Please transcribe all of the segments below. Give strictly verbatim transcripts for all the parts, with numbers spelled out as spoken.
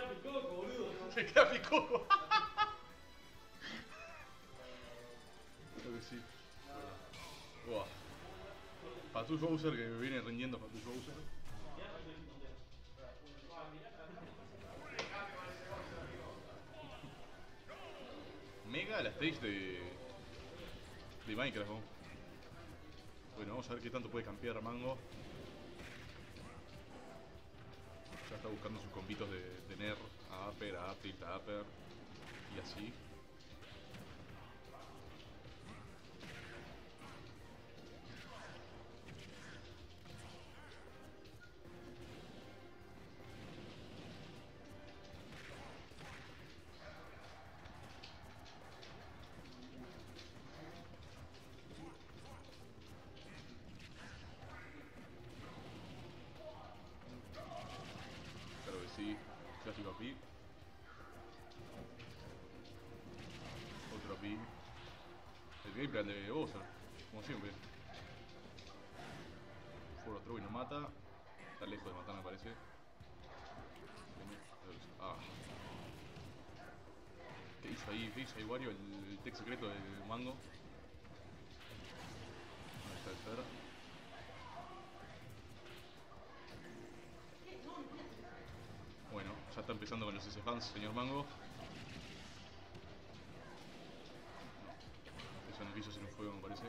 queda picoco, boludo. Se queda picoco. Creo que sí. Buah. Fatus Bowser que viene rindiendo Fatus Bowser. Mega la stage de. de Minecraft, ¿no? Bueno, vamos a ver qué tanto puede campear Mango. Ya está buscando sus combitos de, de Ner, a Upper, a Up, Tilt, a Upper. Y así. Claro que sí. Clásico A P. Otro A P. El game plan de Bowser, como siempre. Forward throw y no mata. Está lejos de matar, me parece. Ah. ¿Qué hizo ahí? ¿Qué hizo ahí Wario? El, el tech secreto del Mango. ¿Dónde está el Fer? Bueno, ya está empezando con los S-Fans, señor Mango. Eso en el piso sin un fuego, me parece.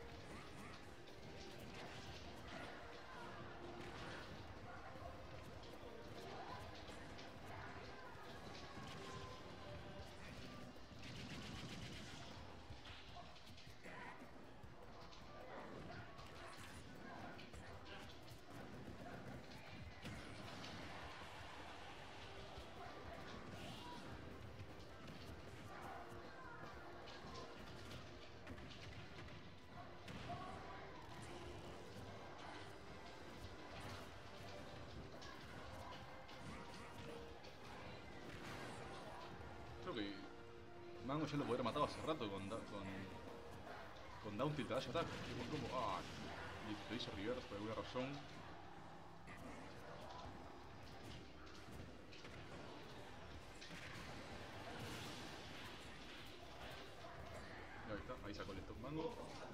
Creo que Mango ya lo podría matar hace rato con, con, con Down Tilt Dash Attack. Como, ah, lo hizo reverse por alguna razón. Ahí está, ahí sacó el stop Mango.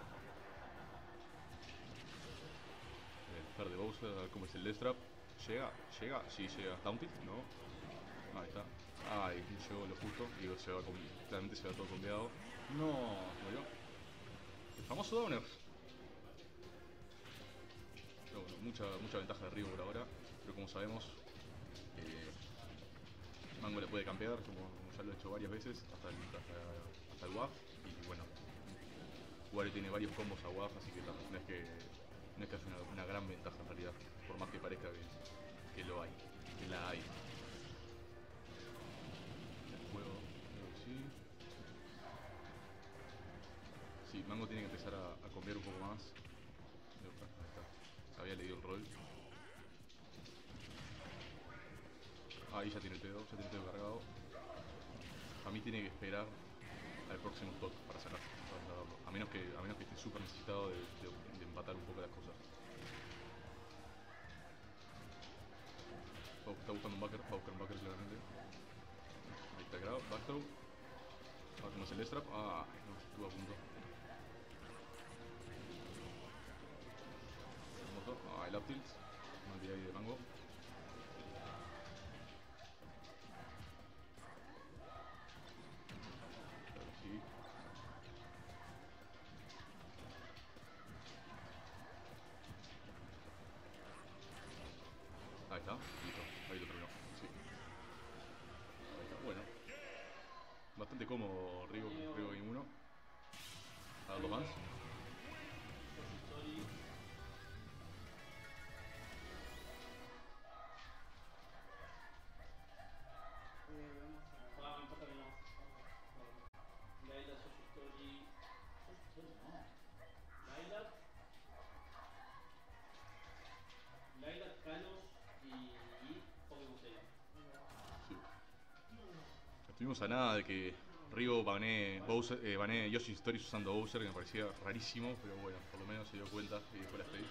El Fer de Bowser, a ver cómo es el Death Trap. ¿Llega? ¿Llega? Sí, llega. ¿Down Tilt? No. Ahí está. Ay, llegó lo justo. Digo, se va con... claramente se va todo combeado. No, murió. El famoso Downer. Pero bueno, mucha, mucha ventaja de Ryu por ahora. Pero como sabemos, eh, Mango le puede campear, como, como ya lo he hecho varias veces, hasta el, hasta, hasta el W A F. Y bueno, Wario tiene varios combos a W A F, así que no, no es que no es que haya una, una gran ventaja en realidad. Por más que parezca que, que lo hay, que la hay. El juego, creo que sí. Sí, Mango tiene que empezar a, a cambiar un poco más. Ahí está. Había leído el rol. Ahí ya tiene el pedo, ya tiene el pedo cargado. A mí tiene que esperar al próximo spot para sacar, para sacarlo. A menos que, a menos que esté súper necesitado de, de, de empatar un poco las cosas. Está buscando un backer, va a buscar un backer claramente. Ahí está el grab, backthrow. Ahora como es el S-Trap. Ah, no, estuvo a punto. Ah, el up tilt. No olvidé ahí de Mango. Claro que sí. Ahí está, listo. Ahí lo terminó. Sí. Ahí está, bueno. Bastante cómodo Ryu, Ryu Game uno. A darlo más. Estuvimos a nada de que Ryu banee, Bowser, eh, banee Yoshi's Story usando Bowser, que me parecía rarísimo, pero bueno, por lo menos se dio cuenta y dejó la stage.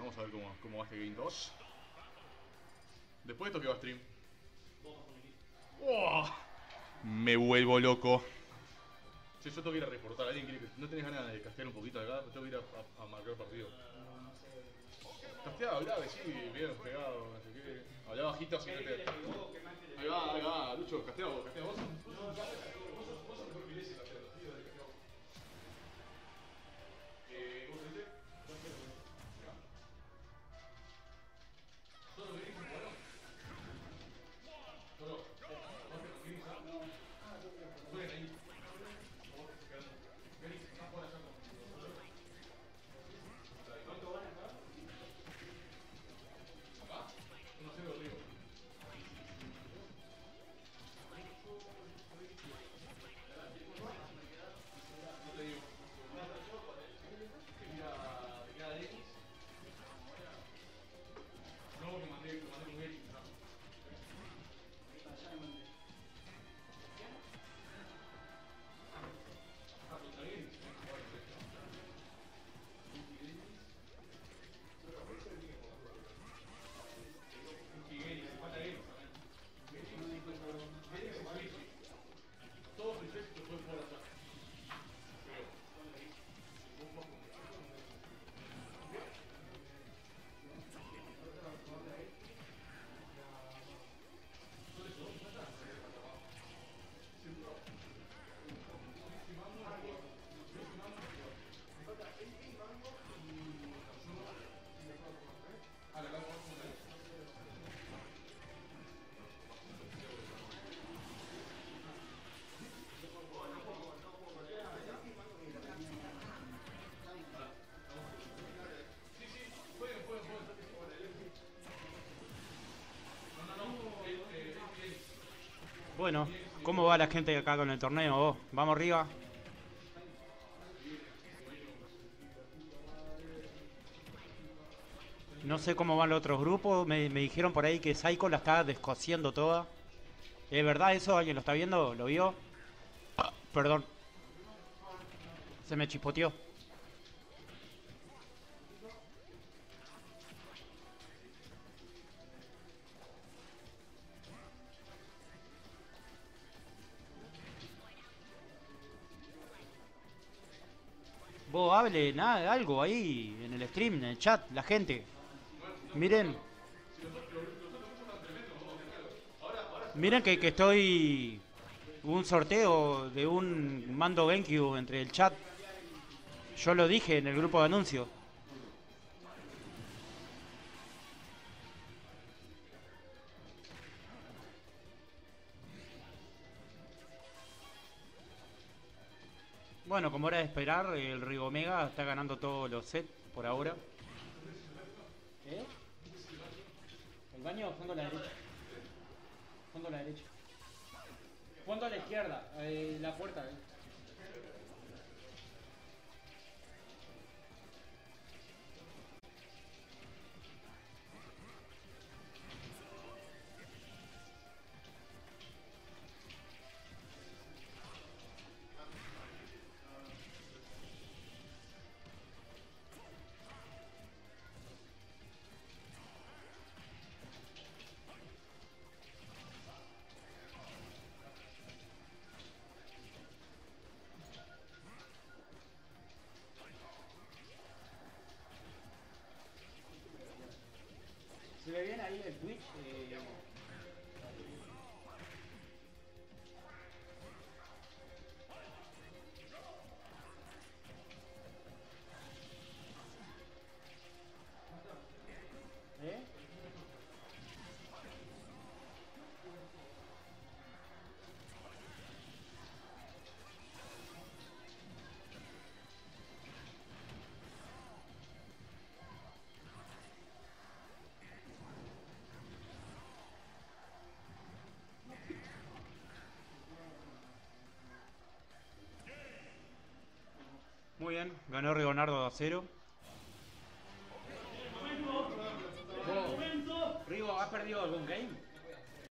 vamos a ver cómo, cómo va este Game dos. Después de esto que va a stream. ¡Oh! Me vuelvo loco. Si yo tengo que ir a reportar, ¿alguien quiere que... ¿No tenés ganas de castear un poquito acá? Tengo que ir a, a, a marcar partido. Casteado, hablaba, sí, bien pegado, no sé qué. Hablaba bajito sin meter. Ahí va, ahí va, Lucho, casteado, casteado vos. Vos sos vos sos mejor que Iglesias casteando, sí, dale, casteado. Eh, ¿cómo se dice? Acá. ¿Solo venís un jugador? Solo. ¿Vos te conseguís a? Suelen ahí. Venís, no jugar allá con nosotros. ¿Cuánto van acá? ¿Acá? uno cero Río. No te digo. Mira, te queda de X. No, que mandé, que mandé con X. Ah, contra X. Todos los ejércitos pueden jugar allá. Pero, a la casa sí, sí, pueden, pueden, pueden. No, no, no. Eh, eh, eh, Bueno, ¿cómo va la gente acá con el torneo? Vos, ¿vamos arriba? No sé cómo van los otros grupos. Me, me dijeron por ahí que Saiko la está descosiendo toda. ¿Es verdad eso? ¿Alguien lo está viendo? ¿Lo vio? Perdón. Se me chispoteó. Vos hable, nada, algo ahí en el stream, en el chat, la gente. Miren. Miren que, que estoy... Hubo un sorteo de un mando GameCube entre el chat. Yo lo dije en el grupo de anuncios. Bueno, como era de esperar, el Rigomega está ganando todos los sets por ahora. ¿Eh? El baño, fondo a la derecha. Fondo a la derecha. Fondo a la izquierda, eh, la puerta. Eh. ¿Se ve bien ahí el Twitch? Eh... ¿Eh? Muy bien, ganó Rigonardo dos a cero. Rigo, ¿has perdido algún game?